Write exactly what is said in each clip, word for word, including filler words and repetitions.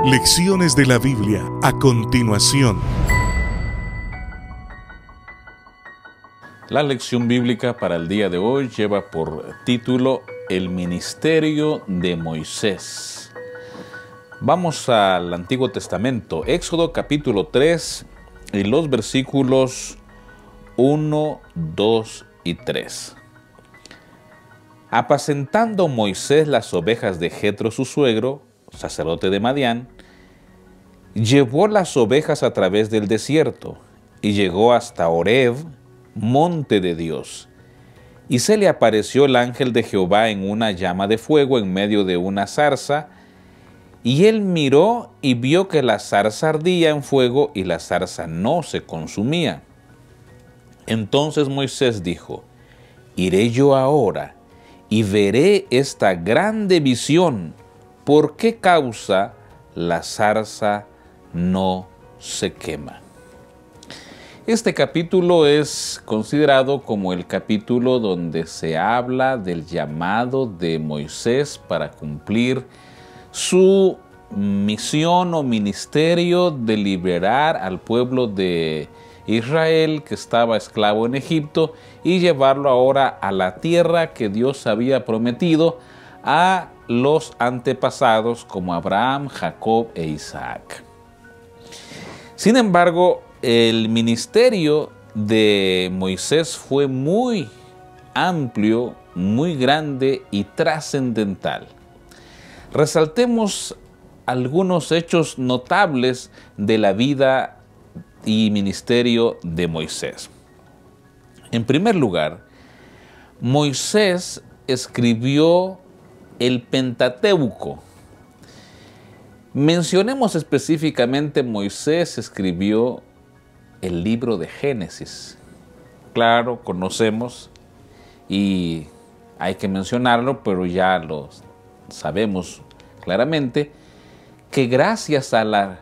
Lecciones de la Biblia a continuación. La lección bíblica para el día de hoy lleva por título El ministerio de Moisés. Vamos al Antiguo Testamento, Éxodo capítulo tres y los versículos uno, dos y tres. Apacentando Moisés las ovejas de Jetro su suegro, sacerdote de Madián, llevó las ovejas a través del desierto y llegó hasta Horeb, monte de Dios. Y se le apareció el ángel de Jehová en una llama de fuego en medio de una zarza, y él miró y vio que la zarza ardía en fuego y la zarza no se consumía. Entonces Moisés dijo: iré yo ahora y veré esta grande visión, ¿por qué causa la zarza no se quema? Este capítulo es considerado como el capítulo donde se habla del llamado de Moisés para cumplir su misión o ministerio de liberar al pueblo de Israel que estaba esclavo en Egipto y llevarlo ahora a la tierra que Dios había prometido a los antepasados como Abraham, Jacob e Isaac. Sin embargo, el ministerio de Moisés fue muy amplio, muy grande y trascendental. Resaltemos algunos hechos notables de la vida y ministerio de Moisés. En primer lugar, Moisés escribió el Pentateuco. Mencionemos específicamente, Moisés escribió el libro de Génesis. Claro, conocemos y hay que mencionarlo, pero ya lo sabemos claramente, que gracias a la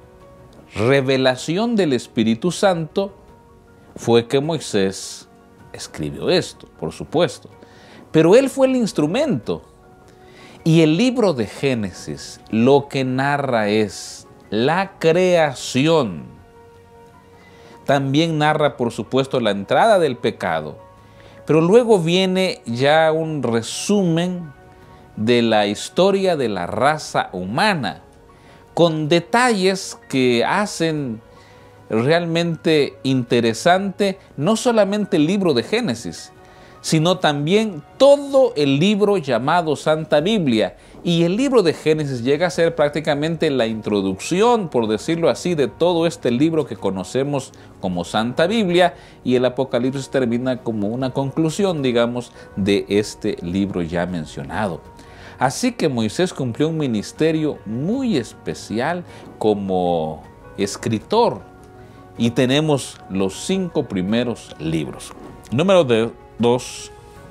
revelación del Espíritu Santo fue que Moisés escribió esto, por supuesto. Pero él fue el instrumento. Y el libro de Génesis lo que narra es la creación. También narra, por supuesto, la entrada del pecado. Pero luego viene ya un resumen de la historia de la raza humana, con detalles que hacen realmente interesante no solamente el libro de Génesis, sino también todo el libro llamado Santa Biblia. Y el libro de Génesis llega a ser prácticamente la introducción, por decirlo así, de todo este libro que conocemos como Santa Biblia, y el Apocalipsis termina como una conclusión, digamos, de este libro ya mencionado. Así que Moisés cumplió un ministerio muy especial como escritor, y tenemos los cinco primeros libros. Número dos.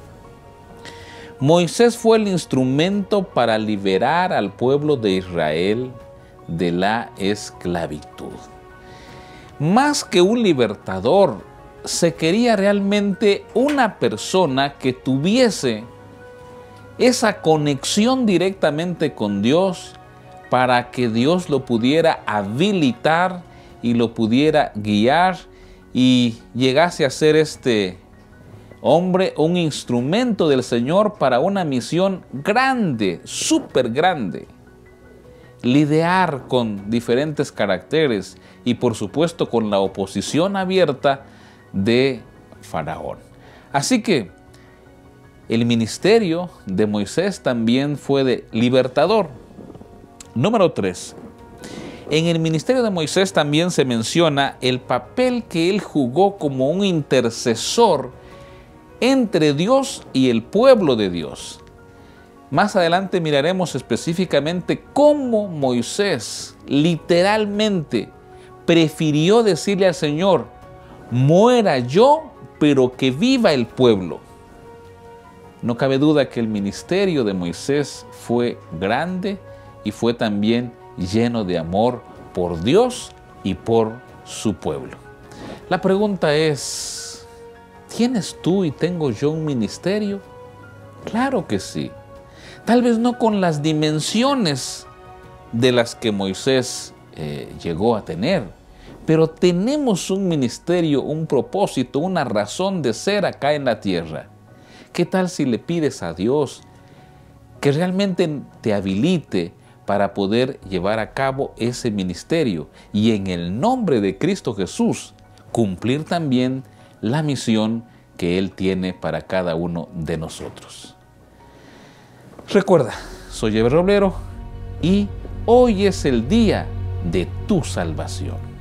Moisés fue el instrumento para liberar al pueblo de Israel de la esclavitud. Más que un libertador, se quería realmente una persona que tuviese esa conexión directamente con Dios para que Dios lo pudiera habilitar y lo pudiera guiar y llegase a ser este hombre un instrumento del Señor para una misión grande, súper grande. Lidiar con diferentes caracteres y por supuesto con la oposición abierta de Faraón. Así que el ministerio de Moisés también fue de libertador. Número tres. En el ministerio de Moisés también se menciona el papel que él jugó como un intercesor entre Dios y el pueblo de Dios. Más adelante miraremos específicamente cómo Moisés literalmente prefirió decirle al Señor: muera yo, pero que viva el pueblo. No cabe duda que el ministerio de Moisés fue grande y fue también lleno de amor por Dios y por su pueblo. La pregunta es: ¿tienes tú y tengo yo un ministerio? Claro que sí. Tal vez no con las dimensiones de las que Moisés eh, llegó a tener, pero tenemos un ministerio, un propósito, una razón de ser acá en la tierra. ¿Qué tal si le pides a Dios que realmente te habilite para poder llevar a cabo ese ministerio y en el nombre de Cristo Jesús cumplir también la misión que Él tiene para cada uno de nosotros? Recuerda, soy Eber Roblero y hoy es el día de tu salvación.